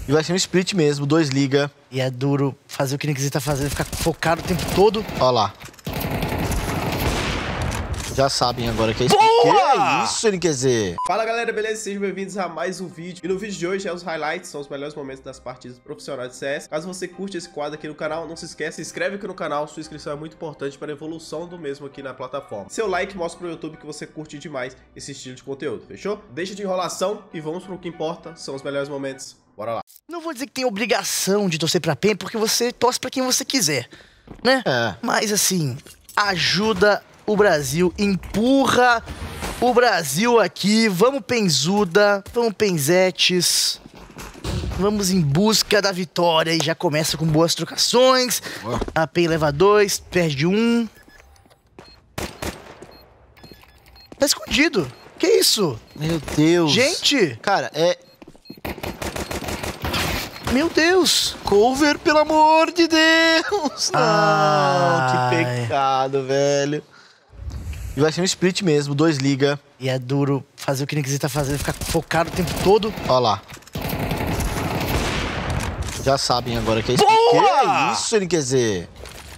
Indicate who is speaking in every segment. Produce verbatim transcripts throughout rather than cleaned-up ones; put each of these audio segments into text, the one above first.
Speaker 1: E vai ser um split mesmo, dois liga.
Speaker 2: E é duro fazer o que o Nickzinho tá fazendo, ficar focado o tempo todo.
Speaker 1: Ó lá. Já sabem agora que é isso.
Speaker 2: Boa!
Speaker 1: Que é isso, N Q Z?
Speaker 3: Fala galera, beleza? Sejam bem-vindos a mais um vídeo. E no vídeo de hoje é os highlights, são os melhores momentos das partidas profissionais de C S. Caso você curte esse quadro aqui no canal, não se esqueça, se inscreve aqui no canal, sua inscrição é muito importante para a evolução do mesmo aqui na plataforma. Seu like mostra pro YouTube que você curte demais esse estilo de conteúdo, fechou? Deixa de enrolação e vamos pro que importa, são os melhores momentos. Bora lá.
Speaker 2: Não vou dizer que tem obrigação de torcer pra P E M, porque você torce pra quem você quiser, né?
Speaker 1: É.
Speaker 2: Mas assim, ajuda o Brasil, empurra o Brasil aqui. Vamos Penzuda, vamos Penzetes. Vamos em busca da vitória e já começa com boas trocações.
Speaker 1: Boa.
Speaker 2: A P E M leva dois, perde um. Tá escondido. Que isso?
Speaker 1: Meu Deus.
Speaker 2: Gente!
Speaker 1: Cara, é...
Speaker 2: Meu Deus!
Speaker 1: Cover, pelo amor de Deus! Não,
Speaker 2: Ai.
Speaker 1: que pecado, velho. E vai ser um split mesmo, dois liga.
Speaker 2: E é duro fazer o que o Nickzinho tá fazendo, ficar focado o tempo todo.
Speaker 1: Ó lá. Já sabem agora que é isso.
Speaker 2: Boa!
Speaker 1: Que é isso, N Q Z?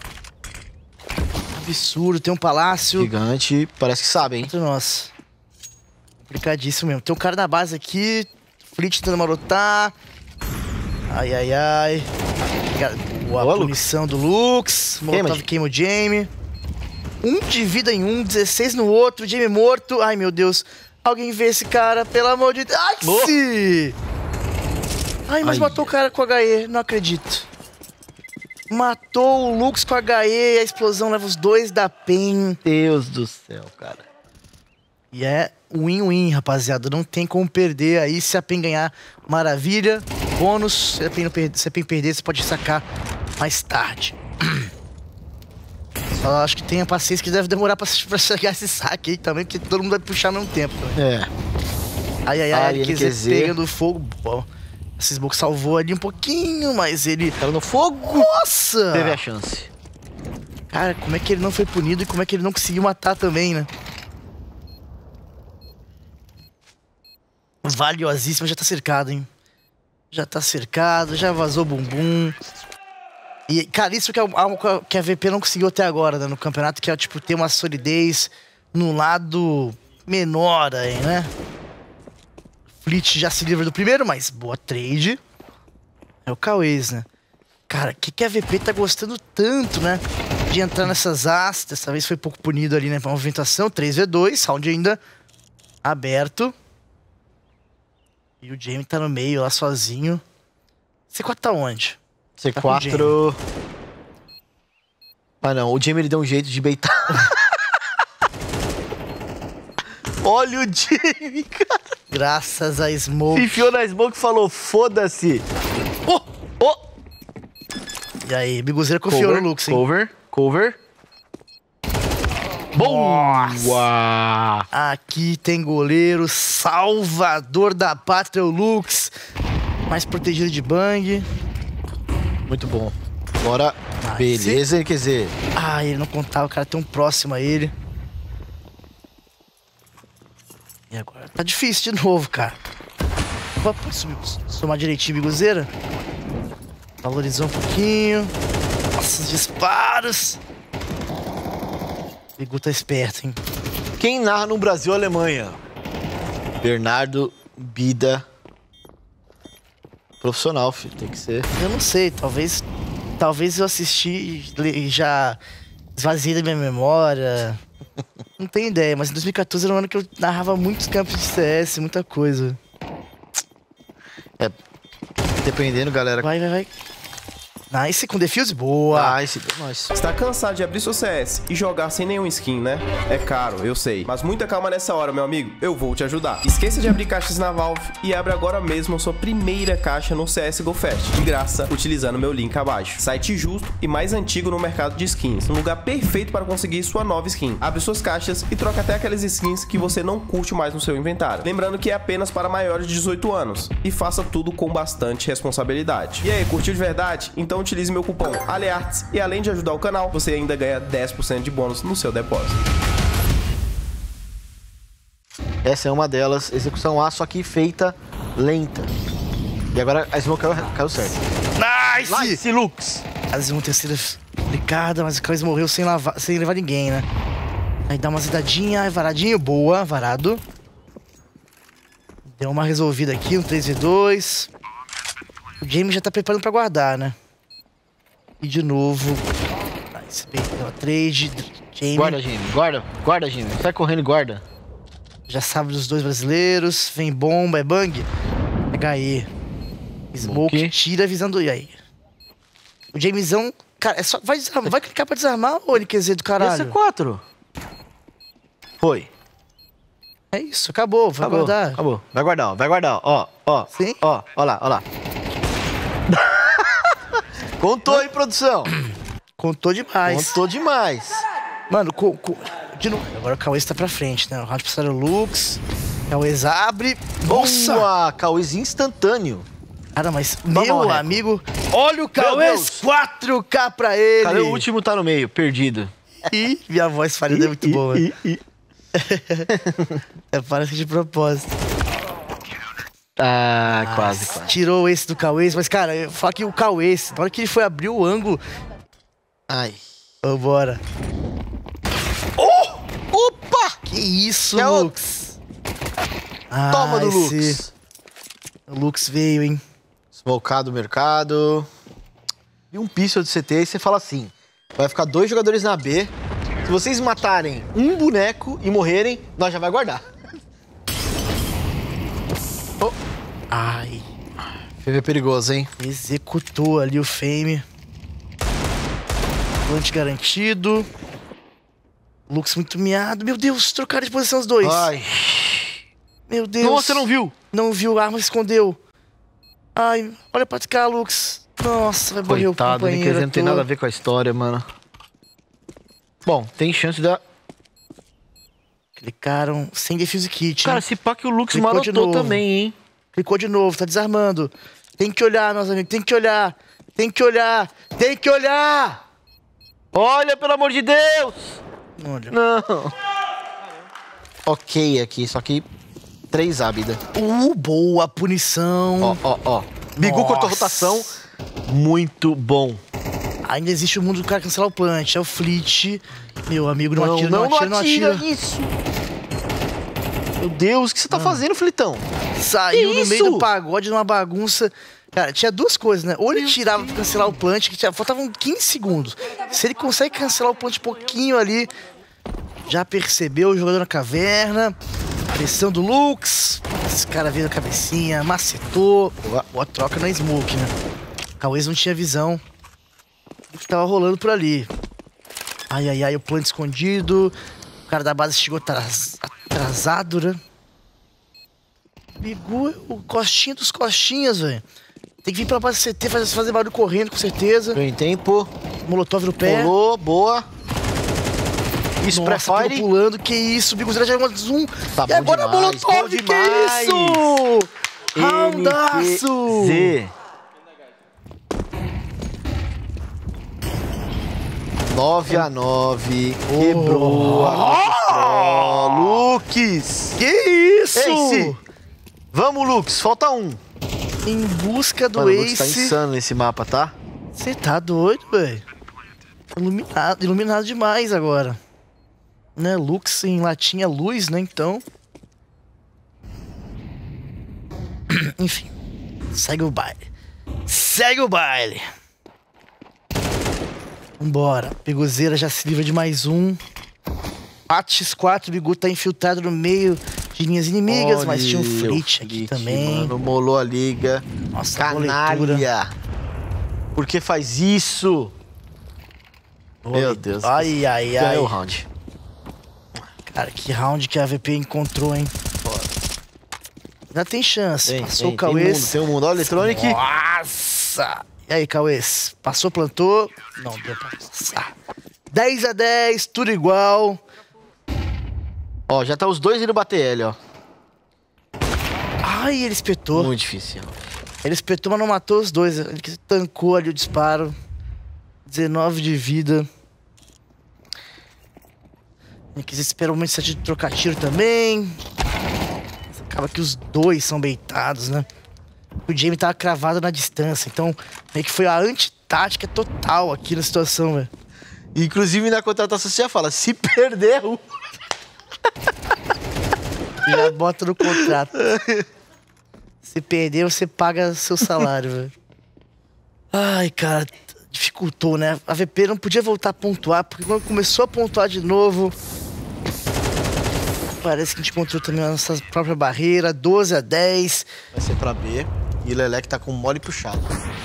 Speaker 2: Absurdo, tem um palácio.
Speaker 1: Gigante, parece que sabem, hein?
Speaker 2: Nossa. Complicadíssimo mesmo. Tem um cara na base aqui. Flit tentando marotar. Ai, ai, ai. Boa,
Speaker 1: Boa,
Speaker 2: punição do Lux. Molotov queima o Jamie. Um de vida em um, dezesseis no outro. Jamie morto. Ai, meu Deus. Alguém vê esse cara, pelo amor de Deus. Ai,
Speaker 1: Boa.
Speaker 2: sim. Ai, mas
Speaker 1: Ai.
Speaker 2: matou o cara com H E. Não acredito. Matou o Lux com H E. A explosão leva os dois da P E M.
Speaker 1: Deus do céu, cara.
Speaker 2: E é win-win, rapaziada. Não tem como perder aí. Se a P E M ganhar, maravilha. Bônus. Se a P E M, perder, se a P E M perder, você pode sacar mais tarde. Só acho que tenha paciência que deve demorar pra, pra chegar esse saque aí também, porque todo mundo vai puxar ao mesmo tempo.
Speaker 1: É.
Speaker 2: Ai, ai, ai,
Speaker 1: Ai,
Speaker 2: N Q Z
Speaker 1: N Q Z
Speaker 2: pegando fogo. Bom, esse smoke salvou ali um pouquinho, mas ele...
Speaker 1: Cara no fogo.
Speaker 2: Nossa!
Speaker 1: Teve a chance.
Speaker 2: Cara, como é que ele não foi punido e como é que ele não conseguiu matar também, né? Valiosíssimo, já tá cercado, hein? Já tá cercado, já vazou bumbum. E, cara, isso que é algo que a V P não conseguiu até agora, né, no campeonato, que é, tipo, ter uma solidez no lado menor aí, né? Flit já se livra do primeiro, mas boa trade. É o Cauês, né? Cara, o que, que a V P tá gostando tanto, né? De entrar nessas as. Dessa vez foi pouco punido ali, né? Pra movimentação. três a dois, round ainda aberto. E o Jamie tá no meio lá sozinho. C quatro tá onde?
Speaker 1: C quatro... Ah, não. O Jamie ele deu um jeito de beitar. Olha o Jamie, cara.
Speaker 2: Graças a Smoke.
Speaker 1: Se enfiou na Smoke e falou, foda-se. Oh, oh.
Speaker 2: E aí, Biguzeira confiou no Lux, hein?
Speaker 1: Cover, cover. Boa!
Speaker 2: Aqui tem goleiro, salvador da pátria, o Lux. Mais protegido de bang.
Speaker 1: Muito bom. Agora,
Speaker 2: Mas
Speaker 1: beleza, N Q Z.
Speaker 2: Ah, ele não contava, o cara tão próximo a ele. E agora tá difícil de novo, cara. Opa, pode subir, somar direitinho, Biguzeira. Valorizou um pouquinho. Nossa, os disparos. Bigu tá esperto, hein?
Speaker 1: Quem narra no Brasil, Alemanha? Bernardo Bida. Profissional, filho, tem que ser.
Speaker 2: Eu não sei, talvez... Talvez eu assisti e já esvaziei da minha memória. Não tenho ideia, mas em dois mil e quatorze era um ano que eu narrava muitos campos de C S, muita coisa.
Speaker 1: É, dependendo, galera.
Speaker 2: Vai, vai, vai. Nice, com defuse, boa.
Speaker 1: Ah, esse deu nice.
Speaker 3: Está cansado de abrir seu C S e jogar sem nenhum skin, né? É caro, eu sei. Mas muita calma nessa hora, meu amigo. Eu vou te ajudar. Esqueça de abrir caixas na Valve e abre agora mesmo a sua primeira caixa no C S G O Fest, de graça, utilizando meu link abaixo. Site justo e mais antigo no mercado de skins. Um lugar perfeito para conseguir sua nova skin. Abre suas caixas e troca até aquelas skins que você não curte mais no seu inventário. Lembrando que é apenas para maiores de dezoito anos. E faça tudo com bastante responsabilidade. E aí, curtiu de verdade? Então utilize meu cupom ALEARTS e além de ajudar o canal, você ainda ganha dez por cento de bônus no seu depósito.
Speaker 1: Essa é uma delas, execução A, só que feita lenta. E agora a smoke caiu, caiu certo.
Speaker 2: Nice!
Speaker 1: Nice, Lux!
Speaker 2: Quase uma terceira complicada, mas o Cauês morreu sem, lavar, sem levar ninguém, né? Aí dá uma zidadinha, aí varadinho, boa, varado. Deu uma resolvida aqui, um três v dois. O Jamie já tá preparando pra guardar, né? E de novo. Nice, perdeu a trade. Jamie.
Speaker 1: Guarda, Jamie, guarda, guarda, Jamie. Sai correndo e guarda.
Speaker 2: Já sabe dos dois brasileiros. Vem bomba, é bang. Pega aí. Smoke,
Speaker 1: Smoke.
Speaker 2: tira avisando. E aí? O Jamezão, cara, é só. Vai, desarmar, vai clicar pra desarmar ou N Q Z do caralho?
Speaker 1: Esse é quatro. Foi.
Speaker 2: É isso, acabou, vai
Speaker 1: Acabou,
Speaker 2: guardar.
Speaker 1: acabou. Vai guardar, ó, vai guardar, ó, ó.
Speaker 2: Sim?
Speaker 1: Ó, ó lá, ó lá. Contou aí, produção.
Speaker 2: Contou demais.
Speaker 1: Contou demais.
Speaker 2: Mano, co, co, de novo. Agora o Cauês tá pra frente, né? O round passaram o Lux. Cauês abre. Nossa!
Speaker 1: Boa, Cauês instantâneo.
Speaker 2: Cara, mas,
Speaker 1: Vamos
Speaker 2: meu
Speaker 1: ao
Speaker 2: amigo, olha o
Speaker 1: Deus.
Speaker 2: Cauês, quatro K pra ele.
Speaker 1: Cadê o último? Tá no meio, perdido.
Speaker 2: Ih, minha voz falhada é muito
Speaker 1: Ih,
Speaker 2: boa.
Speaker 1: ih, ih.
Speaker 2: É, parece de propósito.
Speaker 1: Ah, quase,
Speaker 2: Ah,
Speaker 1: quase.
Speaker 2: tirou esse do Cauês, mas, cara, eu falo que o Cauês, na hora que ele foi abrir o ângulo...
Speaker 1: Ai.
Speaker 2: Vambora.
Speaker 1: Oh! Opa!
Speaker 2: Que isso,
Speaker 1: Que é o-
Speaker 2: Lux? Ah,
Speaker 1: Toma do
Speaker 2: esse-
Speaker 1: Lux.
Speaker 2: O Lux veio, hein?
Speaker 1: Smocado mercado. E um pixel de C T, e você fala assim: vai ficar dois jogadores na B. Se vocês matarem um boneco e morrerem, nós já vai guardar. Oh.
Speaker 2: Ai,
Speaker 1: F V perigoso, hein?
Speaker 2: executou ali o Fame. Plant garantido. Lux muito miado. Meu Deus, trocaram de posição os dois.
Speaker 1: Ai.
Speaker 2: Meu Deus.
Speaker 1: Nossa, você não viu?
Speaker 2: Não viu, a arma escondeu. Ai, olha pra cá, Lux. Nossa, vai morrer o
Speaker 1: Coitado, o
Speaker 2: companheiro.
Speaker 1: N Q Z não tem
Speaker 2: à toa.
Speaker 1: nada a ver com a história, mano. Bom, tem chance da...
Speaker 2: Clicaram sem defuse kit.
Speaker 1: Cara,
Speaker 2: hein?
Speaker 1: se pá que o Lux
Speaker 2: Clicou de
Speaker 1: marotou
Speaker 2: novo.
Speaker 1: também, hein?
Speaker 2: Clicou de novo, tá desarmando. Tem que olhar, meus amigos, tem que olhar. Tem que olhar, tem que olhar.
Speaker 1: Olha, pelo amor de Deus!
Speaker 2: Olha.
Speaker 1: Não. Ok aqui, só que três ábida.
Speaker 2: Uh, boa punição.
Speaker 1: Ó, ó, ó. Bigu
Speaker 2: Nossa.
Speaker 1: cortou a rotação. Muito bom.
Speaker 2: Ainda existe o mundo do cara cancelar o plant. É o Fleet. Meu amigo, não,
Speaker 1: Não,
Speaker 2: atira,
Speaker 1: não,
Speaker 2: não atira, não atira.
Speaker 1: isso. Meu Deus, o que você tá fazendo, Flitão?
Speaker 2: Saiu
Speaker 1: Que
Speaker 2: no meio
Speaker 1: isso?
Speaker 2: do pagode, numa bagunça. Cara, tinha duas coisas, né? Ou ele tirava pra cancelar o plant, que tinha, faltavam quinze segundos. Se ele consegue cancelar o plant um pouquinho ali, já percebeu o jogador na caverna. Pressão do Lux. Esse cara veio na cabecinha, macetou. Boa, boa troca na smoke, né? Cauês não tinha visão do que tava rolando por ali. Ai, ai, ai, o plant escondido. O cara da base chegou atras- atrasado, né? Bigu, o costinha dos costinhas, velho. Tem que vir pra base C T, fazer, fazer barulho correndo, com certeza.
Speaker 1: Ganhei tempo.
Speaker 2: Molotov no pé.
Speaker 1: Rolou, boa. Isso,
Speaker 2: Nossa, pegou
Speaker 1: pré-fire.
Speaker 2: pulando, que isso, o Biguzeira já jogou zoom.
Speaker 1: Tá
Speaker 2: E
Speaker 1: bom
Speaker 2: agora
Speaker 1: demais,
Speaker 2: Molotov,
Speaker 1: bom
Speaker 2: que
Speaker 1: demais.
Speaker 2: isso? Roundaço!
Speaker 1: Z. nove a nove. Quebrou a Lux.
Speaker 2: Que isso?
Speaker 1: Ace. Vamos, Lux. Falta um.
Speaker 2: Em busca do
Speaker 1: Mano, o Lux tá
Speaker 2: Ace.
Speaker 1: insano nesse mapa, tá?
Speaker 2: Você tá doido, velho? Iluminado, iluminado demais agora. Né, Lux em latinha luz, né, então. Enfim. Segue o baile. Segue o baile. Vambora. Biguzeira já se livra de mais um. quatro por quatro, o Bigu tá infiltrado no meio de linhas inimigas,
Speaker 1: Olha
Speaker 2: mas tinha um
Speaker 1: o
Speaker 2: Fleet aqui
Speaker 1: Fleet,
Speaker 2: também.
Speaker 1: Mano, molou a liga.
Speaker 2: Nossa, boa leitura.
Speaker 1: Canalha. Por que faz isso?
Speaker 2: Boa
Speaker 1: Meu
Speaker 2: leitura.
Speaker 1: Deus.
Speaker 2: Ai, ai, ai.
Speaker 1: Ganhou o round.
Speaker 2: Cara, que round que a A V P encontrou, hein? Já tem chance.
Speaker 1: Tem,
Speaker 2: Passou
Speaker 1: tem,
Speaker 2: o Cauês.
Speaker 1: Tem um mundo, tem um mundo. Olha o Electronic.
Speaker 2: Nossa! E aí, Cauês? Passou, plantou? Não, deu pra passar. dez a dez, tudo igual.
Speaker 1: Ó, já tá os dois indo bater ele, ó.
Speaker 2: Ai, ele espetou.
Speaker 1: Muito difícil.
Speaker 2: Ele espetou, mas não matou os dois. Ele tancou ali o disparo. dezenove de vida. Ele quis esperar o momento de trocar tiro também. Acaba que os dois são beitados, né? O Jamie tava cravado na distância. Então, meio que foi a antitática total aqui na situação, velho.
Speaker 1: Inclusive, na contratação você já fala, se perder um...
Speaker 2: Já bota no contrato. Se perder, você paga seu salário, velho. Ai, cara, dificultou, né? A V P não podia voltar a pontuar, porque quando começou a pontuar de novo... Parece que a gente encontrou também a nossa própria barreira, doze a dez.
Speaker 1: Vai ser pra B, e o Lelec tá com mole puxado.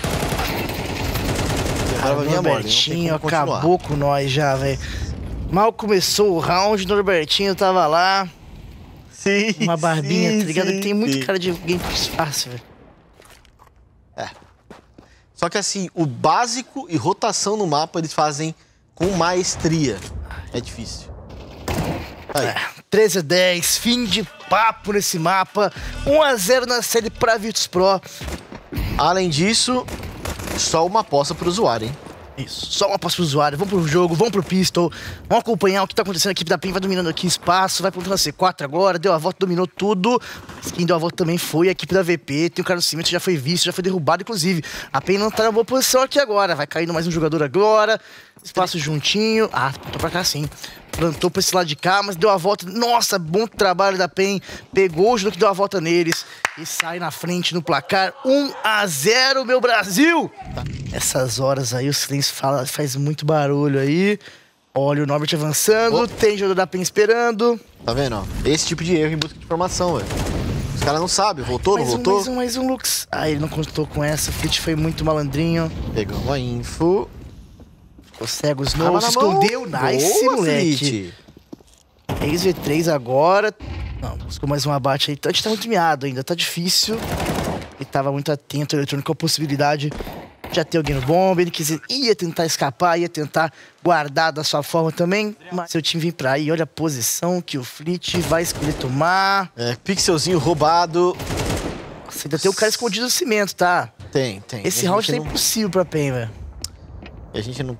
Speaker 2: Agora vai vir a Norbertinho acabou com nós já, velho. Mal começou o round, o Norbertinho tava lá.
Speaker 1: Sim,
Speaker 2: uma barbinha,
Speaker 1: sim,
Speaker 2: tá ligado?
Speaker 1: Sim,
Speaker 2: Ele tem muito
Speaker 1: sim.
Speaker 2: cara de alguém fácil, velho.
Speaker 1: É. Só que assim, o básico e rotação no mapa eles fazem com maestria. É difícil. Aí.
Speaker 2: É, treze a dez, fim de papo nesse mapa. um a zero na série pra Virtus Pro.
Speaker 1: Além disso, só uma aposta pro usuário, hein?
Speaker 2: Isso, só uma aposta pro usuário. Vamos pro jogo, vamos pro pistol. Vamos acompanhar o que tá acontecendo. A equipe da P E N vai dominando aqui espaço. Vai pro C quatro agora. Deu a volta, dominou tudo. Mas quem deu a volta também foi a equipe da V P. Tem o cara no cimento, já foi visto, já foi derrubado, inclusive. A P E N não tá na boa posição aqui agora. Vai caindo mais um jogador agora. Espaço juntinho. Ah, plantou pra cá sim. Plantou pra esse lado de cá, mas deu a volta. Nossa, bom trabalho da P E N. Pegou o jogo que deu a volta neles. E sai na frente no placar. um a zero, meu Brasil! Tá. Essas horas aí, o silêncio fala, faz muito barulho aí. Olha o Norbert avançando. Oh. Tem jogador da P E N esperando.
Speaker 1: Tá vendo, ó? Esse tipo de erro em busca de informação, velho. Os caras não sabem. Voltou,
Speaker 2: mais
Speaker 1: não
Speaker 2: um,
Speaker 1: voltou?
Speaker 2: Mais um, mais um Lux. Ah, ele não contou com essa. O Flit foi muito malandrinho.
Speaker 1: Pegou a info.
Speaker 2: Ficou cego, os não se escondeu. Nice,
Speaker 1: boa,
Speaker 2: moleque. três v três agora. Não, buscou mais um abate aí. A gente tá muito miado ainda, tá difícil. Ele tava muito atento ao eletrônico, a possibilidade de já ter alguém no bomba. Ele quis, ia tentar escapar, ia tentar guardar da sua forma também. Mas seu time vem pra aí, olha a posição que o Flit vai escolher tomar.
Speaker 1: É, pixelzinho roubado.
Speaker 2: Nossa, ainda tem o cara escondido no cimento, tá?
Speaker 1: Tem, tem.
Speaker 2: Esse round tá não... impossível pra P E N, velho.
Speaker 1: E a gente não...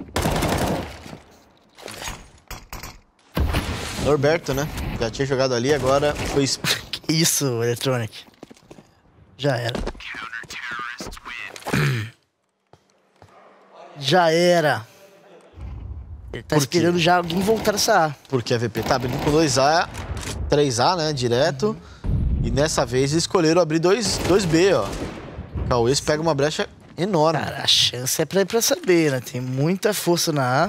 Speaker 1: Norberto, né? Já tinha jogado ali, agora foi...
Speaker 2: Que isso, Electronic. Já era. Já era. Ele tá esperando já alguém voltar nessa A.
Speaker 1: Porque a V P tá abrindo com dois A, três A, né? Direto. Uhum. E nessa vez eles escolheram abrir dois B, ó. Cauês pega uma brecha enorme.
Speaker 2: Cara, a chance é pra ir pra saber, né? Tem muita força na A.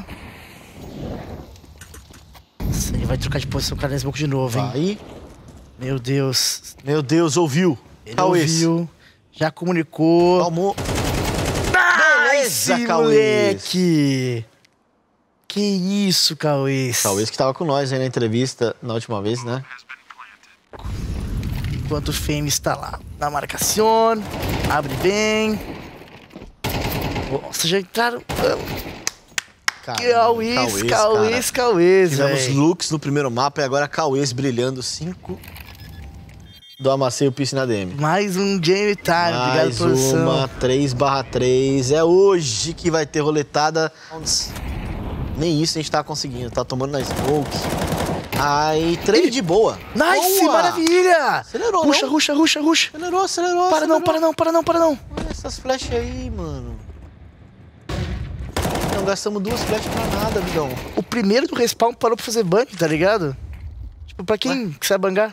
Speaker 2: Nossa, ele vai trocar de posição, o cara nesse banco de novo, hein?
Speaker 1: Vai.
Speaker 2: Meu Deus.
Speaker 1: Meu Deus, ouviu.
Speaker 2: Ele Cauês. ouviu. Já comunicou.
Speaker 1: Calmou.
Speaker 2: Beleza, Cauês. Moleque. Que isso, Cauês.
Speaker 1: Cauês que tava com nós aí na entrevista na última vez, né?
Speaker 2: Enquanto o Fame está lá na marcação. Abre bem. Nossa, já entraram... Cauês, Cauês, Cauês,
Speaker 1: Tivemos Lux no primeiro mapa e agora Cauês brilhando. cinco do Amaceio Piscina D M.
Speaker 2: Mais um Jamie Time,
Speaker 1: Mais
Speaker 2: obrigado por
Speaker 1: uma, três barra três. É hoje que vai ter roletada. Nem isso a gente tá conseguindo. Tá tomando na smoke. Ai, três de boa.
Speaker 2: Nice,
Speaker 1: boa.
Speaker 2: Maravilha.
Speaker 1: Acelerou,
Speaker 2: ruxa,
Speaker 1: não?
Speaker 2: ruxa, ruxa, ruxa.
Speaker 1: Acelerou, acelerou,
Speaker 2: Para
Speaker 1: acelerou.
Speaker 2: não, para não, para não, para não.
Speaker 1: Olha essas flechas aí, mano. Não gastamos duas flechas pra nada, amigão.
Speaker 2: O primeiro do respawn parou pra fazer bang, tá ligado? Tipo, pra quem Ué? quiser bangar.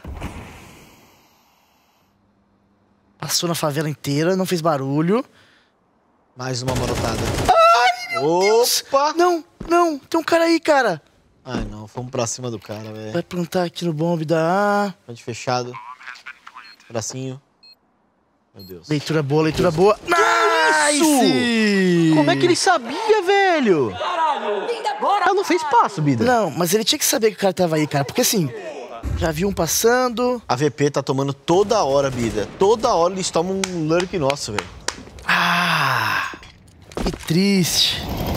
Speaker 2: Passou na favela inteira, não fez barulho.
Speaker 1: Mais uma marotada.
Speaker 2: Ai, meu
Speaker 1: Opa!
Speaker 2: Deus! Não, não, tem um cara aí, cara.
Speaker 1: Ai, não, fomos pra cima do cara, velho.
Speaker 2: Vai plantar aqui no bomb da A.
Speaker 1: Frente fechado. Bracinho. Meu Deus.
Speaker 2: Leitura boa, leitura boa. Nice!
Speaker 1: Como é que ele sabia, velho? Ela não fez passo, Bida.
Speaker 2: Não, mas ele tinha que saber que o cara tava aí, cara. Porque assim, já viu um passando.
Speaker 1: A V P tá tomando toda hora, Bida. Toda hora eles tomam um lurk nosso, velho.
Speaker 2: Ah, que triste.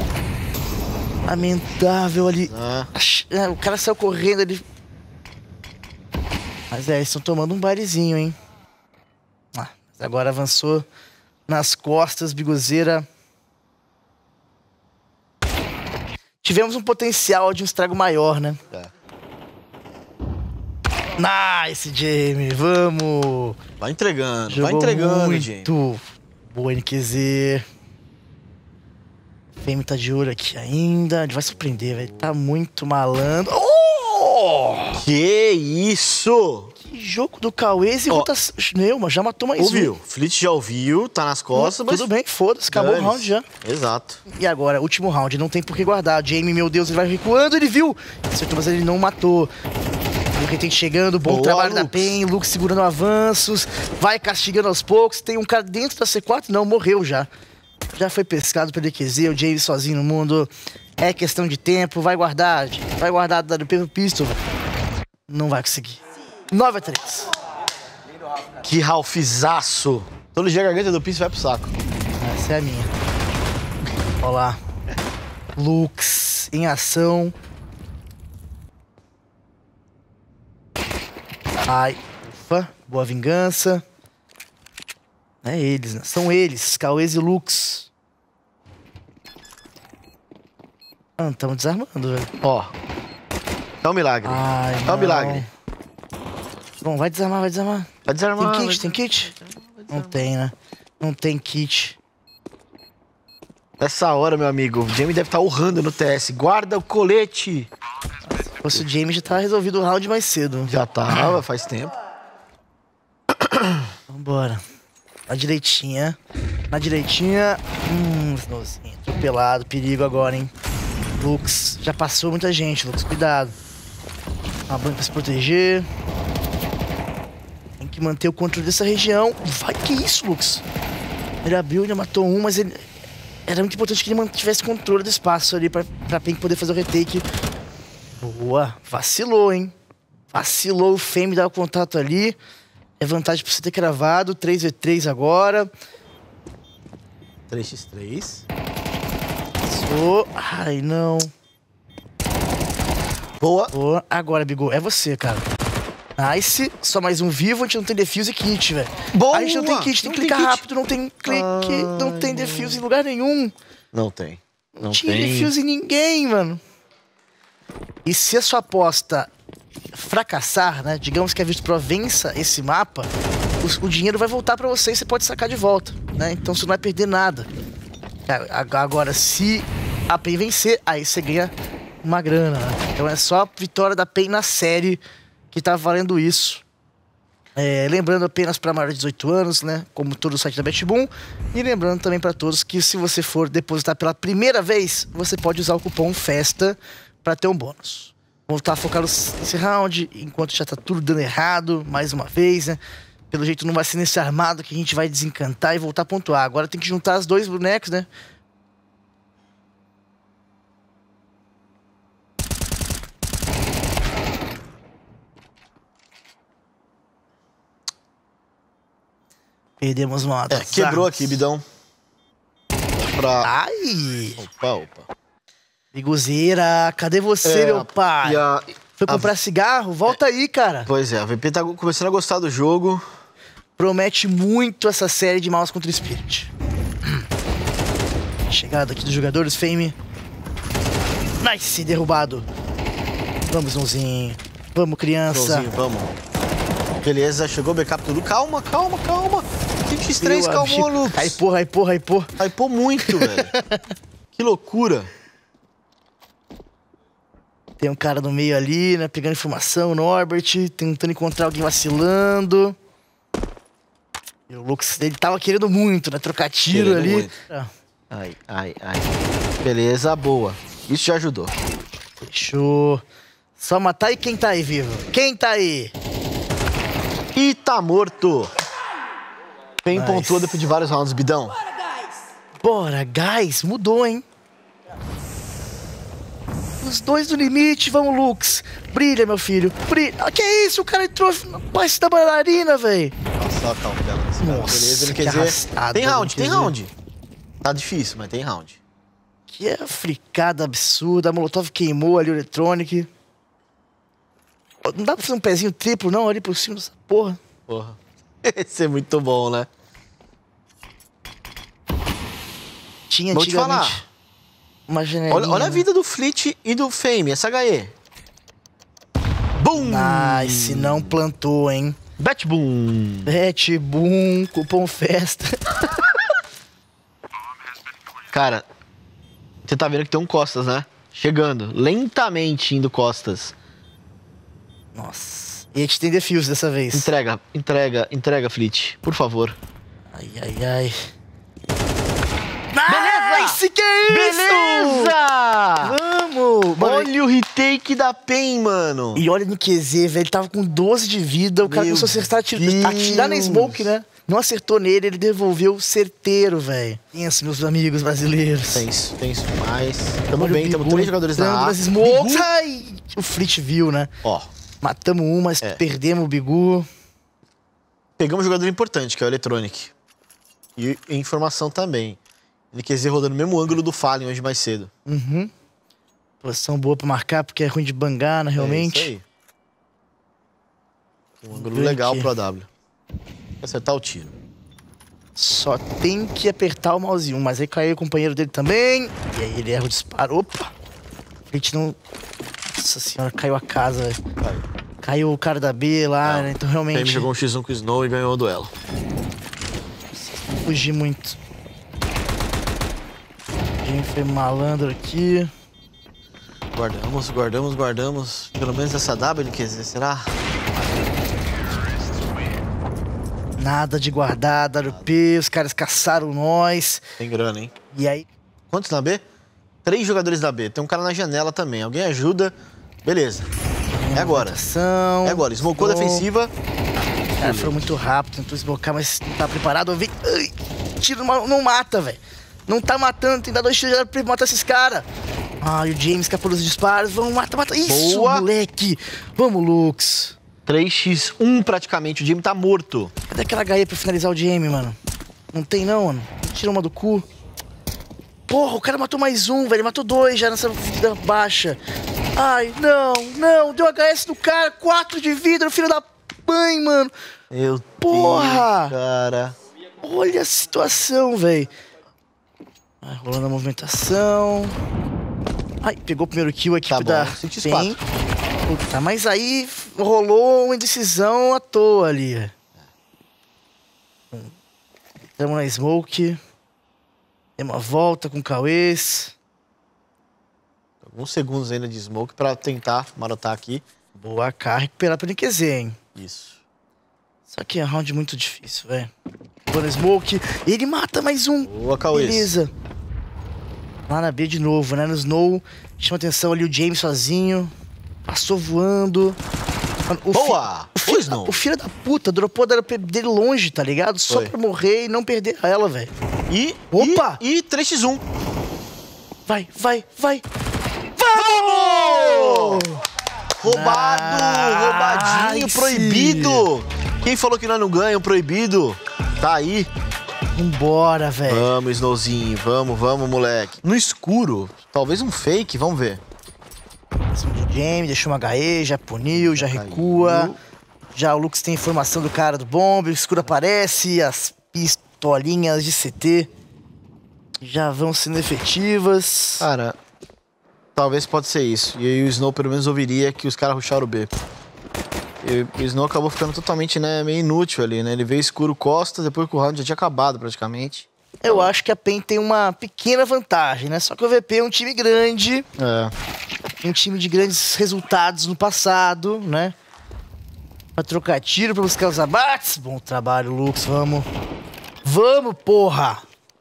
Speaker 2: Lamentável ali.
Speaker 1: Ah.
Speaker 2: O cara saiu correndo ali. Mas é, eles estão tomando um bailezinho, hein? Ah, mas agora avançou nas costas, Bigozeira. Tivemos um potencial de um estrago maior, né?
Speaker 1: É.
Speaker 2: Nice, Jamie. Vamos.
Speaker 1: Vai entregando,
Speaker 2: Jogou
Speaker 1: vai entregando,
Speaker 2: muito.
Speaker 1: Jamie.
Speaker 2: Boa, N Q Z. Fame tá de olho aqui ainda. Ele vai surpreender, velho. Tá muito malandro. Oh!
Speaker 1: Que isso?
Speaker 2: Que jogo do Cauês e
Speaker 1: Ó.
Speaker 2: rotação. Neuma, já matou mais
Speaker 1: Ouviu?
Speaker 2: um.
Speaker 1: Flit já ouviu, tá nas costas, mas...
Speaker 2: Tudo bem, foda-se. Acabou o
Speaker 1: Dane-se.
Speaker 2: round já.
Speaker 1: Exato.
Speaker 2: E agora, último round. Não tem por que guardar. Jamie, meu Deus, ele vai recuando. Ele viu. Acertou, mas ele não matou. Luke tem chegando. Bom
Speaker 1: Boa,
Speaker 2: trabalho da
Speaker 1: Lux.
Speaker 2: Pen. Luke segurando avanços. Vai castigando aos poucos. Tem um cara dentro da C quatro. Não, morreu já. Já foi pescado pelo E Q Z. O Jamie sozinho no mundo. É questão de tempo. Vai guardar. Vai guardar do pelo pistol. Não vai conseguir. nove a três.
Speaker 1: Que Ralfizaço. Todo dia a garganta do Pisse vai pro saco.
Speaker 2: Essa é a minha. Olha lá. Lux em ação. Ai, ufa. Boa vingança. É eles, né? São eles. Cauês e Lux. Ah, estamos desarmando, velho.
Speaker 1: Ó. É um milagre.
Speaker 2: Ai,
Speaker 1: é um
Speaker 2: não.
Speaker 1: milagre.
Speaker 2: Bom, vai desarmar, vai desarmar.
Speaker 1: Vai desarmar.
Speaker 2: Tem
Speaker 1: vai
Speaker 2: kit? Tem kit? Não tem, né? Não tem kit.
Speaker 1: Nessa hora, meu amigo, o Jamie deve estar urrando no T S. Guarda o colete.
Speaker 2: Se fosse o Jamie, já tava resolvido o round mais cedo.
Speaker 1: Já tava, faz tempo.
Speaker 2: Vambora. Na direitinha. Na direitinha. Hum, snowzinho. Atropelado. Perigo agora, hein? Lux. Já passou muita gente, Lux. Cuidado. Uma banca pra se proteger. Tem que manter o controle dessa região. Vai, que isso, Lux? Ele abriu, ele matou um, mas ele... Era muito importante que ele mantivesse controle do espaço ali pra, pra Pen poder fazer o retake. Boa. Vacilou, hein? Vacilou. O Fame dá o contato ali. É vantagem pra você ter cravado. três a três agora.
Speaker 1: três a três.
Speaker 2: Passou. Ai, não.
Speaker 1: Boa.
Speaker 2: Boa. Agora, Bigô, é você, cara. Nice. Só mais um vivo. A gente não tem defuse e kit, velho.
Speaker 1: Boa.
Speaker 2: A gente não tem kit. Tem que
Speaker 1: Não tem
Speaker 2: clicar
Speaker 1: kit.
Speaker 2: rápido. Não tem clique. Não tem defuse em lugar nenhum.
Speaker 1: Não tem. Não
Speaker 2: Tinha
Speaker 1: tem.
Speaker 2: defuse em ninguém, mano. E se a sua aposta fracassar, né? Digamos que a Virtus.pro vença esse mapa, o, o dinheiro vai voltar pra você e você pode sacar de volta, né? Então você não vai perder nada. Cara, agora, se a Pen vencer, aí você ganha uma grana, né? Então é só a vitória da Pen na série que tá valendo isso. É, lembrando apenas para maiores de dezoito anos, né? Como todo o site da BetBoom. E lembrando também para todos que se você for depositar pela primeira vez, você pode usar o cupom FESTA para ter um bônus. Vamos estar focados nesse round, enquanto já tá tudo dando errado, mais uma vez, né? Pelo jeito não vai ser nesse armado que a gente vai desencantar e voltar a pontuar. Agora tem que juntar os dois bonecos, né? Perdemos uma.
Speaker 1: É, quebrou aqui, bidão. Pra...
Speaker 2: Ai!
Speaker 1: Opa, opa.
Speaker 2: Bigozeira, cadê você,
Speaker 1: É,
Speaker 2: meu pai?
Speaker 1: e a-
Speaker 2: Foi comprar
Speaker 1: a-
Speaker 2: cigarro? Volta aí, cara.
Speaker 1: Pois é, a V P tá começando a gostar do jogo.
Speaker 2: Promete muito essa série de Mouse contra Spirit. Chegada aqui dos jogadores, Fame. Nice, derrubado. Vamos, Zonzinho. Vamos, criança.
Speaker 1: Joãozinho, vamos. Beleza, chegou o backup do Lu. Calma, calma, calma. cinco a três,
Speaker 2: Meu amigo.
Speaker 1: calmou, Lux.
Speaker 2: Ai, porra, ai, porra, ai, porra.
Speaker 1: Hypou muito, velho. Que loucura.
Speaker 2: Tem um cara no meio ali, né? Pegando informação, Norbert. Tentando encontrar alguém vacilando. E o Lux, ele tava querendo muito, né? Trocar tiro
Speaker 1: Querendo
Speaker 2: ali.
Speaker 1: muito.
Speaker 2: Ah,
Speaker 1: Ai, ai, ai. Beleza, boa. Isso já ajudou.
Speaker 2: fechou. Só matar e quem tá aí vivo? Quem tá aí?
Speaker 1: E tá morto. Pen
Speaker 2: Nice.
Speaker 1: pontuou depois de vários rounds, bidão.
Speaker 2: Bora, guys. Mudou, hein? Os dois no limite, vamos, Lux. Brilha, meu filho. Brilha. Ah, que isso? O cara entrou na parte da bailarina, velho.
Speaker 1: Nossa, a calma dela. nesse cara.
Speaker 2: Nossa,
Speaker 1: Beleza, ele
Speaker 2: que
Speaker 1: quer dizer...
Speaker 2: arrastada,
Speaker 1: Tem round,
Speaker 2: ele
Speaker 1: tem
Speaker 2: quer
Speaker 1: round. Tá difícil, mas tem round.
Speaker 2: Que é fricada absurda. A Molotov queimou ali o Electronic. Não dá pra fazer um pezinho triplo, não, ali por cima dessa porra.
Speaker 1: Porra. Esse é muito bom, né?
Speaker 2: Tinha
Speaker 1: Vou te
Speaker 2: antigamente
Speaker 1: falar.
Speaker 2: uma janelinha.
Speaker 1: Olha, olha a vida do Flit e do Fame, essa H E. Boom!
Speaker 2: Nice, não plantou, hein?
Speaker 1: Bet boom!
Speaker 2: Bet boom, cupom festa.
Speaker 1: Cara, você tá vendo que tem um Costas, né? Chegando, lentamente indo Costas.
Speaker 2: Nossa. E a gente tem defuse dessa vez.
Speaker 1: Entrega, entrega, entrega, Fleet, por favor.
Speaker 2: Ai, ai, ai.
Speaker 1: Beleza!
Speaker 2: Nice, que é isso?
Speaker 1: Beleza!
Speaker 2: Vamos! Mano,
Speaker 1: Olha o retake da Pen, mano.
Speaker 2: e olha no Q Z, velho. Ele tava com doze de vida. O cara
Speaker 1: Meu
Speaker 2: começou a acertar, atirar,
Speaker 1: Deus.
Speaker 2: atirar na smoke, né? Não acertou nele, ele devolveu certeiro, velho. Pensa, meus amigos brasileiros.
Speaker 1: Tenso, tenso demais. Tamo
Speaker 2: Olha o
Speaker 1: bem, tamo
Speaker 2: Bigu
Speaker 1: três jogadores na
Speaker 2: entrando
Speaker 1: A.
Speaker 2: nas smokes.
Speaker 1: Bigu.
Speaker 2: Ai, o Fleet viu, né?
Speaker 1: Ó,
Speaker 2: Matamos um, mas
Speaker 1: É.
Speaker 2: perdemos o Bigu.
Speaker 1: pegamos um jogador importante, que é o Electronic. E e informação também. N Q Z rodando no mesmo ângulo do Fallen hoje mais cedo.
Speaker 2: Uhum. Posição boa pra marcar, porque é ruim de bangana, realmente.
Speaker 1: É isso aí. Um ângulo
Speaker 2: ver
Speaker 1: legal
Speaker 2: aqui.
Speaker 1: pro A W. Acertar o tiro.
Speaker 2: Só tem que apertar o mouse um, mas aí caiu o companheiro dele também. E aí ele erra o disparo. Opa! A gente não... Nossa senhora, caiu a casa, velho.
Speaker 1: Vai.
Speaker 2: Caiu o cara da B lá,
Speaker 1: Não.
Speaker 2: né? Então
Speaker 1: Ele
Speaker 2: realmente...
Speaker 1: jogou um xis um com o Snow e ganhou o duelo.
Speaker 2: Fugi muito. A gente foi malandro aqui.
Speaker 1: Guardamos, guardamos, guardamos. Pelo menos essa W, N Q Z, será?
Speaker 2: Nada de guardar, W P, os caras caçaram nós.
Speaker 1: Tem grana, hein?
Speaker 2: E aí...
Speaker 1: Quantos na B? Três jogadores na B. Tem um cara na janela também. Alguém ajuda? Beleza. É agora.
Speaker 2: Ação,
Speaker 1: É agora. Smocou a
Speaker 2: Smoke.
Speaker 1: defensiva.
Speaker 2: O cara foi muito rápido, tentou esbocar, mas não tá preparado. Eu vi... Ai, tiro não, não mata, velho. Não tá matando, tem que dar dois tiros pra matar esses caras. Ai, o James escapou dos disparos. Vamos, mata, mata. Isso,
Speaker 1: Boa.
Speaker 2: moleque. Vamos, Lux.
Speaker 1: três a um praticamente. O Jimmy tá morto.
Speaker 2: Cadê aquela H E pra finalizar o Jamie, mano? Não tem não, mano. Tira uma do cu. Porra, o cara matou mais um, velho. Ele matou dois já nessa vida baixa. Ai, não, não. Deu H S no cara. Quatro de vida, filho da mãe, mano.
Speaker 1: Meu
Speaker 2: Porra!
Speaker 1: Deus, cara.
Speaker 2: Olha a situação, velho. Vai rolando a movimentação. Ai, pegou o primeiro kill a equipe
Speaker 1: Tá bom,
Speaker 2: da
Speaker 1: cinco a
Speaker 2: PEN.
Speaker 1: quatro.
Speaker 2: Puta, mas aí rolou uma indecisão à toa ali. Estamos na smoke. Tem uma volta com o Cauês.
Speaker 1: Alguns segundos ainda de smoke pra tentar marotar aqui.
Speaker 2: Boa K, recuperar pelo N Q Z, hein?
Speaker 1: Isso.
Speaker 2: Só que é um round muito difícil, velho. Boa na smoke. Ele mata mais um.
Speaker 1: Boa, Cauês.
Speaker 2: Beleza. Lá na B de novo, né? No Snow. Chama atenção ali o James sozinho. Passou voando. Mano, o
Speaker 1: Boa!
Speaker 2: Fi... O,
Speaker 1: Pois
Speaker 2: fi...
Speaker 1: não.
Speaker 2: o filho da puta dropou da dele longe, tá ligado? Só
Speaker 1: Foi.
Speaker 2: pra morrer e não perder ela, velho.
Speaker 1: E.
Speaker 2: Opa!
Speaker 1: E, e três a um.
Speaker 2: Vai, vai, vai.
Speaker 1: Vamos! Roubado!
Speaker 2: Nice!
Speaker 1: Roubadinho, proibido! Quem falou que nós não ganhamos, proibido? Tá aí.
Speaker 2: Vambora, velho.
Speaker 1: Vamos, Snowzinho. Vamos, vamos, moleque. No escuro, talvez um fake, vamos ver.
Speaker 2: Cima do James, deixou uma H E, já puniu, já
Speaker 1: Caiu.
Speaker 2: recua. Já o Lux tem informação do cara do bombe, o escuro aparece, as pistolinhas de C T já vão sendo efetivas.
Speaker 1: Cara, talvez pode ser isso. E aí o Snow pelo menos ouviria que os caras rusharam o B. E o Snow acabou ficando totalmente, né, meio inútil ali, né? Ele veio escuro costas, depois que o round já tinha acabado praticamente.
Speaker 2: Eu acho que a PEN tem uma pequena vantagem, né? Só que o V P é um time grande,
Speaker 1: É.
Speaker 2: um time de grandes resultados no passado, né? Pra trocar tiro, pra buscar os abates. Bom trabalho, Lux, vamos. Vamos, porra!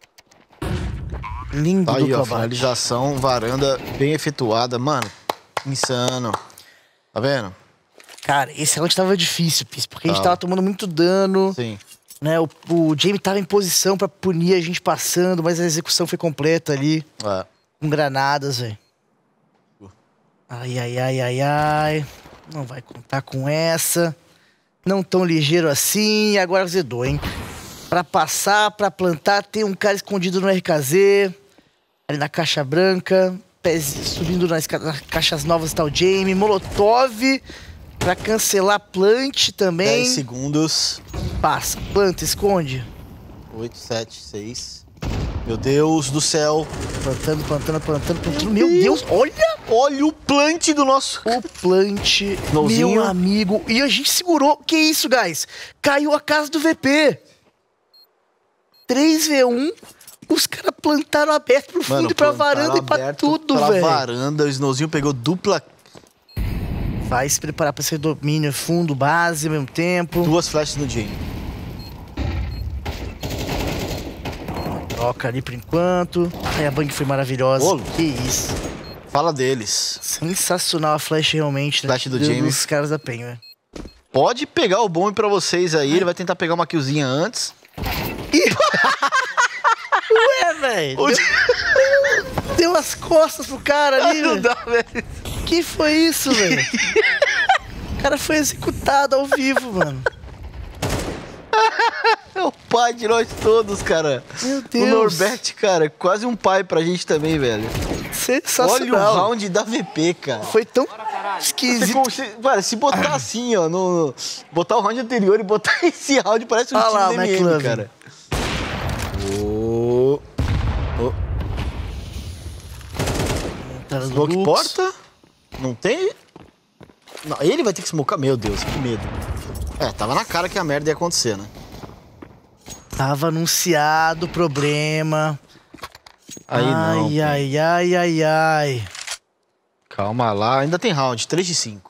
Speaker 2: Lindo
Speaker 1: Tá aí,
Speaker 2: duplo
Speaker 1: ó,
Speaker 2: abate.
Speaker 1: finalização, varanda bem efetuada. Mano, insano. Tá vendo?
Speaker 2: Cara, esse round tava difícil, Pis, porque a gente
Speaker 1: Tava.
Speaker 2: tava tomando muito dano,
Speaker 1: Sim.
Speaker 2: né? O, o Jamie tava em posição pra punir a gente passando, mas a execução foi completa ali,
Speaker 1: É.
Speaker 2: com granadas, velho. Ai, ai, ai, ai, ai. Não vai contar com essa. Não tão ligeiro assim. Agora zedou, hein? Pra passar, pra plantar, tem um cara escondido no R K Z. Ali na caixa branca. Pés, subindo nas, ca- nas caixas novas tá o Jamie. Molotov. Pra cancelar plant também.
Speaker 1: dez segundos.
Speaker 2: Passa, planta, esconde.
Speaker 1: oito, sete, seis. Meu Deus do céu.
Speaker 2: Plantando, plantando, plantando, plantando. Meu Deus, olha!
Speaker 1: Olha o plant do nosso...
Speaker 2: O plant,
Speaker 1: Snowzinho.
Speaker 2: meu amigo. E a gente segurou. Que isso, guys? Caiu a casa do V P. três v um. Os caras plantaram aberto pro fundo
Speaker 1: Mano,
Speaker 2: e pra varanda e pra
Speaker 1: aberto
Speaker 2: tudo,
Speaker 1: pra
Speaker 2: velho.
Speaker 1: varanda, o Snowzinho pegou dupla...
Speaker 2: Vai se preparar pra ser domínio fundo, base ao mesmo tempo.
Speaker 1: Duas flashes no Jamie.
Speaker 2: Troca ali por enquanto. Ai, a bang foi maravilhosa.
Speaker 1: Ô,
Speaker 2: que isso.
Speaker 1: Fala deles.
Speaker 2: Sensacional a flash realmente.
Speaker 1: Flash do
Speaker 2: Dos
Speaker 1: James.
Speaker 2: caras da Pen, velho.
Speaker 1: Pode pegar o bombe pra vocês aí. Ele vai tentar pegar uma killzinha antes.
Speaker 2: Ué, velho.
Speaker 1: O-
Speaker 2: Deu, deu as costas pro cara ali,
Speaker 1: Não
Speaker 2: velho.
Speaker 1: dá, velho.
Speaker 2: Que foi isso, velho? O cara foi executado ao vivo, mano.
Speaker 1: É o pai de nós todos, cara.
Speaker 2: Meu
Speaker 1: O
Speaker 2: Deus.
Speaker 1: Norbert, cara, quase um pai pra gente também, velho.
Speaker 2: Sensacional.
Speaker 1: Olha o round da V P, cara.
Speaker 2: Foi tão
Speaker 1: Você,
Speaker 2: esquisito.
Speaker 1: com- se, cara, se botar assim, ó, no, no- botar o round anterior e botar esse round, parece um
Speaker 2: Olha
Speaker 1: time
Speaker 2: lá,
Speaker 1: do
Speaker 2: o
Speaker 1: M M,
Speaker 2: McLovin.
Speaker 1: cara. Ô, ô,
Speaker 2: Cara do
Speaker 1: smoke
Speaker 2: Lux.
Speaker 1: porta? Não tem? Não, ele vai ter que smocar. Meu Deus, que medo. É, tava na cara que a merda ia acontecer, né?
Speaker 2: Tava anunciado o problema.
Speaker 1: Aí
Speaker 2: ai,
Speaker 1: não.
Speaker 2: ai, ai, ai, ai.
Speaker 1: Calma lá, ainda tem round, três de cinco.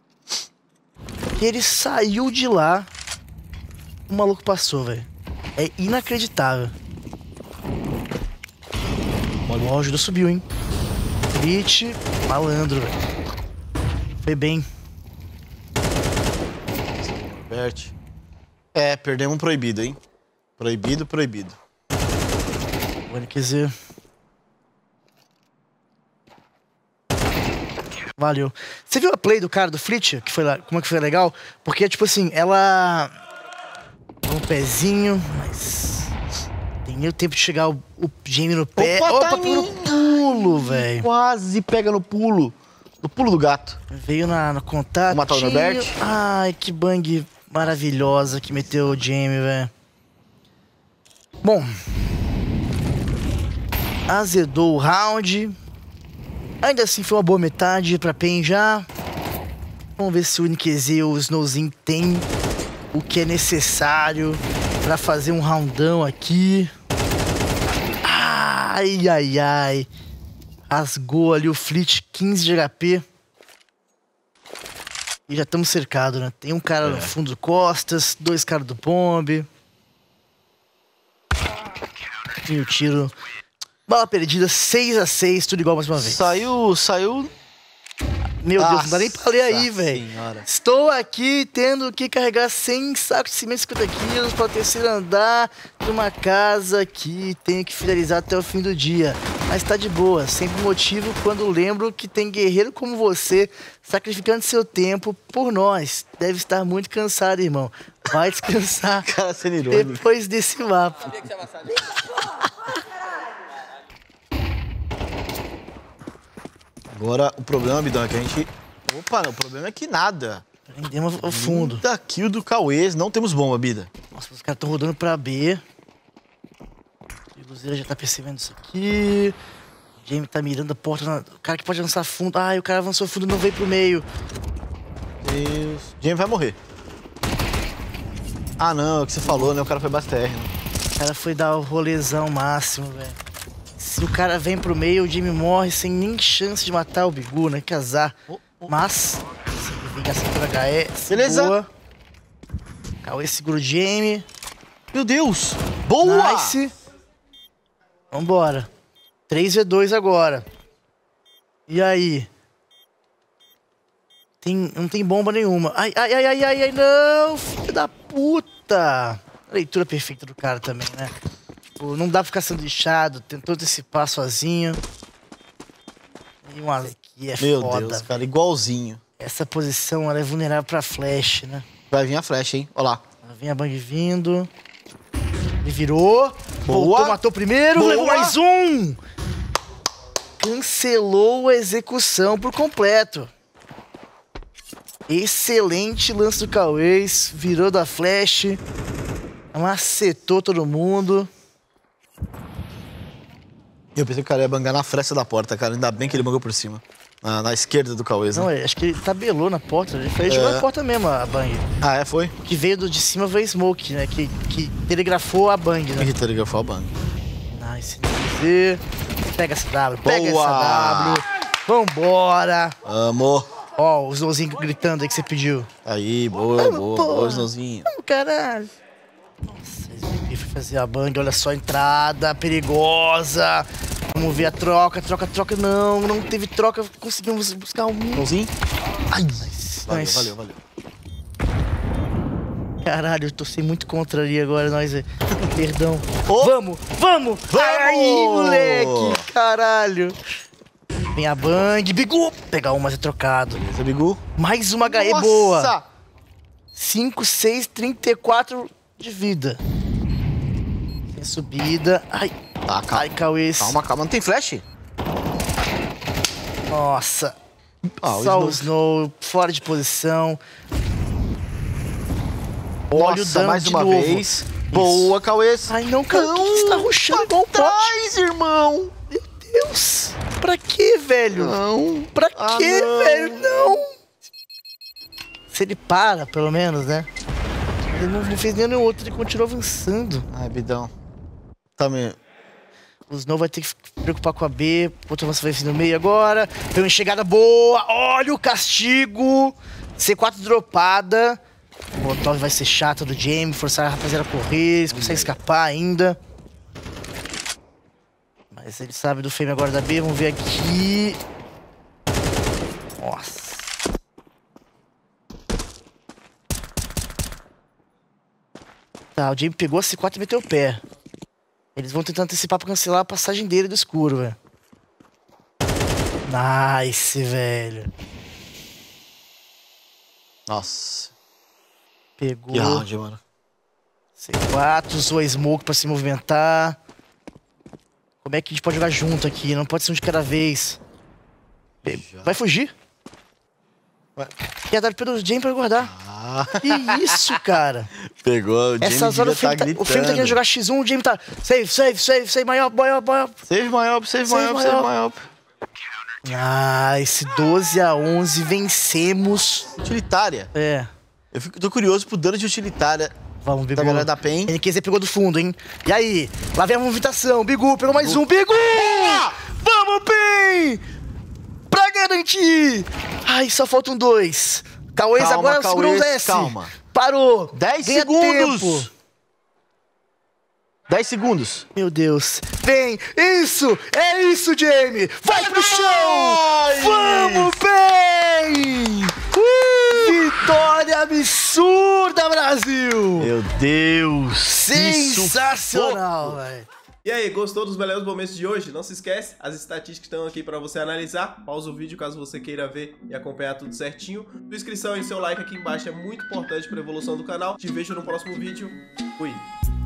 Speaker 2: E ele saiu de lá. O maluco passou, velho. É inacreditável. Olha, o ajuda subiu, hein? Crit, malandro, velho. Foi bem.
Speaker 1: Bert. É, perdemos um proibido, hein? Proibido, proibido.
Speaker 2: O N Q Z. Valeu. Você viu a play do cara do Flit? Que foi lá, como é que foi legal? Porque, tipo assim, ela... Um pezinho, mas... Tem o tempo de chegar o, o Jamie no pé.
Speaker 1: Opa,
Speaker 2: Opa,
Speaker 1: timing!
Speaker 2: no pulo, velho.
Speaker 1: Quase pega no pulo. No pulo do gato.
Speaker 2: Veio na, no contato.
Speaker 1: Matar o Norbert?
Speaker 2: Ai, que bang maravilhosa que meteu o Jamie, velho. Bom. Azedou o round. Ainda assim foi uma boa metade pra Pen já. Vamos ver se o N Q Z e o Snowzinho tem o que é necessário pra fazer um roundão aqui. Ai, ai, ai. Rasgou ali o Flit, quinze de H P. E já estamos cercados, né? Tem um cara no fundo do Costas, dois caras do bombe. E o tiro. Bala perdida, seis a seis, tudo igual mais uma vez.
Speaker 1: Saiu, saiu...
Speaker 2: Meu Deus, não dá nem pra ler aí,
Speaker 1: Nossa
Speaker 2: velho.
Speaker 1: Senhora.
Speaker 2: Estou aqui tendo que carregar cem sacos de cimento de cinquenta quilos para o terceiro andar de uma casa que tenho que finalizar até o fim do dia. Mas tá de boa, sempre motivo quando lembro que tem guerreiro como você sacrificando seu tempo por nós. Deve estar muito cansado, irmão. Vai descansar
Speaker 1: Cara sendo irônico.
Speaker 2: depois desse mapa.
Speaker 1: Agora, o problema, Bidão, é que a gente... Opa, o problema é que nada.
Speaker 2: Prendemos ao fundo.
Speaker 1: Da kill do Cauê, não temos bomba, Bida.
Speaker 2: Nossa, os caras estão rodando pra B. O Luzeira já tá percebendo isso aqui. O Jamie tá mirando a porta. Na... O cara que pode avançar fundo. Ai, o cara avançou fundo e não veio pro meio.
Speaker 1: Deus. Jamie vai morrer. Ah, não, é o que você falou, né? O cara foi base T R, né?
Speaker 2: O cara foi dar o rolezão máximo, velho. Se o cara vem pro meio, o Jamie morre sem nem chance de matar o Bigu, né? Que azar.
Speaker 1: Oh, oh.
Speaker 2: Mas, vingança por H E.
Speaker 1: Beleza.
Speaker 2: Boa. Cauê segura o Jamie.
Speaker 1: Meu Deus! Boa!
Speaker 2: Nice. Vambora. três a dois agora. E aí? Tem, não tem bomba nenhuma. Ai, ai, ai, ai, ai, ai, não! Filho da puta! A leitura perfeita do cara também, né? Pô, não dá pra ficar sendo lixado. Tentou antecipar sozinho. E um aqui é
Speaker 1: Meu
Speaker 2: foda.
Speaker 1: Deus, cara, igualzinho.
Speaker 2: Essa posição, ela é vulnerável pra flash, né?
Speaker 1: Vai vir a flecha, hein? Olha lá.
Speaker 2: Lá vem a bang vindo. Ele virou.
Speaker 1: Boa.
Speaker 2: Voltou, matou primeiro.
Speaker 1: Boa.
Speaker 2: Levou mais um. Cancelou a execução por completo. Excelente lance do Cauê. Virou da flash. Macetou todo mundo.
Speaker 1: Eu pensei que o cara ia bangar na fresta da porta, cara. Ainda bem que ele bangou por cima. Na, na esquerda do Cauê, né?
Speaker 2: Não, acho que ele tabelou na porta. Ele foi, é. jogou na porta mesmo, a Bang.
Speaker 1: Ah, é? Foi?
Speaker 2: O que veio do de cima foi Smoke, né? Que, que telegrafou a Bang, né?
Speaker 1: Que telegrafou a Bang.
Speaker 2: Nice. Pega essa W, pega Boa. essa W. Vambora.
Speaker 1: Amor.
Speaker 2: Ó, o Snowzinho gritando aí que você pediu.
Speaker 1: Aí, boa, Vamos, boa, boa, Snowzinho.
Speaker 2: Vamos, caralho. Nossa, esse foi fazer a Bang, olha só a entrada perigosa. Vamos ver a troca, troca, troca. Não, não teve troca. Conseguimos buscar um.
Speaker 1: Snowzinho. Ai,
Speaker 2: nice,
Speaker 1: valeu,
Speaker 2: nice.
Speaker 1: valeu, valeu.
Speaker 2: Caralho, eu torci muito contra ali agora, nós. Perdão. Oh. Vamos, vamos! Vamos! Aí, moleque! Caralho! Vem a Bang, Bigu! Pegar uma, mas é trocado.
Speaker 1: Beleza, Bigu.
Speaker 2: Mais uma H E
Speaker 1: Nossa.
Speaker 2: boa! cinco, seis, trinta e quatro de vida. Tem subida. Ai,
Speaker 1: tá, calma.
Speaker 2: Ai, Cauê.
Speaker 1: Calma, calma. Não tem flash?
Speaker 2: Nossa.
Speaker 1: Ah,
Speaker 2: Só
Speaker 1: o
Speaker 2: o Snow. Snow, fora de posição.
Speaker 1: Nossa,
Speaker 2: olha o dano
Speaker 1: mais
Speaker 2: de
Speaker 1: uma
Speaker 2: novo.
Speaker 1: vez. Isso. Boa, Cauê.
Speaker 2: Ai, não, cara. Não, que você tá rushando igual um
Speaker 1: pote, irmão.
Speaker 2: Meu Deus. Pra quê, velho?
Speaker 1: Não.
Speaker 2: Pra
Speaker 1: ah,
Speaker 2: quê,
Speaker 1: não.
Speaker 2: velho? Não. Se ele para, pelo menos, né? Ele não, não fez nenhum outro, ele continuou avançando.
Speaker 1: Ai, bidão. Tá meio...
Speaker 2: O Snow vai ter que se preocupar com a B. O outro avanço vai vir no meio agora. Tem uma chegada boa. Olha o castigo. C quatro dropada. O Molotov vai ser chato do Jamie. Forçar a rapaziada a correr. Eles conseguem escapar ainda. Mas ele sabe do Fame agora da B. Vamos ver aqui. Nossa. Tá, o Jamie pegou a C quatro e meteu o pé. Eles vão tentar antecipar pra cancelar a passagem dele do escuro, velho. Nice, velho.
Speaker 1: Nossa.
Speaker 2: Pegou.
Speaker 1: Que round, mano.
Speaker 2: C quatro, usou a Smoke pra se movimentar. Como é que a gente pode jogar junto aqui? Não pode ser um de cada vez. Vai fugir. Vai. E a W P do Jamie pra guardar.
Speaker 1: Ah.
Speaker 2: Que isso, cara?
Speaker 1: Pegou, o Jamie
Speaker 2: Essas horas
Speaker 1: tá
Speaker 2: tá, o Fame tá querendo jogar X um, o Jamie tá... Save, save, save, save, my up, my up, my up.
Speaker 1: Save my up, save, save my up, save my up.
Speaker 2: Ah, esse doze a onze, vencemos.
Speaker 1: Utilitária.
Speaker 2: É.
Speaker 1: Eu fico, tô curioso pro dano de utilitária.
Speaker 2: Vamos, Bigu.
Speaker 1: Da galera da P E N.
Speaker 2: N Q Z pegou do fundo, hein? E aí? Lá vem a movimentação. Bigu pegou mais um. Bigu! Ah! Vamos, P E N! Pra garantir! Ai, só faltam dois. Cauês agora segurou o S.
Speaker 1: Calma.
Speaker 2: Parou.
Speaker 1: dez
Speaker 2: Ganha
Speaker 1: segundos.
Speaker 2: Tempo.
Speaker 1: dez segundos.
Speaker 2: Meu Deus. Vem. Isso. É isso, Jamie. Vai pro chão.
Speaker 1: Ai.
Speaker 2: Vamos, P E N! Uh! Vitória absurda, Brasil.
Speaker 1: Meu Deus.
Speaker 2: Sensacional, velho.
Speaker 3: E aí, gostou dos belos momentos de hoje? Não se esquece, as estatísticas estão aqui para você analisar. Pausa o vídeo caso você queira ver e acompanhar tudo certinho. Sua inscrição e seu like aqui embaixo é muito importante para a evolução do canal. Te vejo no próximo vídeo. Fui!